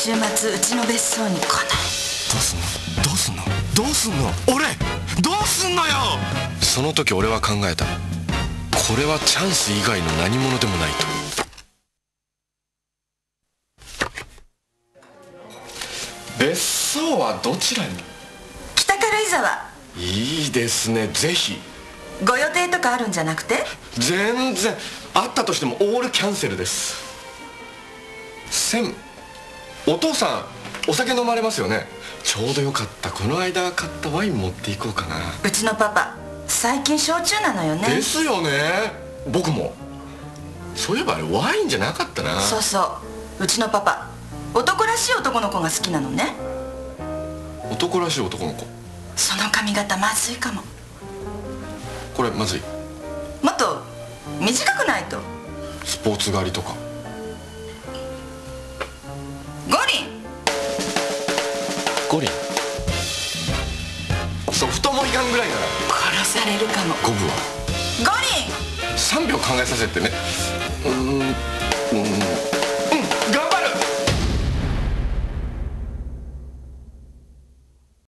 週末うちの別荘に来ない？ どうすんのどうすんのどうすんの俺どうすんのよ。その時俺は考えた。これはチャンス以外の何者でもないと。別荘はどちらに？ 北軽井沢。 いいですね、ぜひ。 ご予定とかあるんじゃなくて？ 全然。あったとしてもオールキャンセルです。お父さんお酒飲まれますよね。ちょうどよかった、この間買ったワイン持っていこうかな。 うちのパパ最近焼酎なのよね。 ですよね、僕も。そういえばあれワインじゃなかったな。 そうそう、うちのパパ男らしい男の子が好きなのね。 男らしい男の子。 その髪型まずいかも。 これまずい。 もっと短くないと。 スポーツ狩りとか。 五輪。 五輪。そう、太もいかんぐらいなら。 殺されるかも。 五分は五輪。 3秒考えさせてね。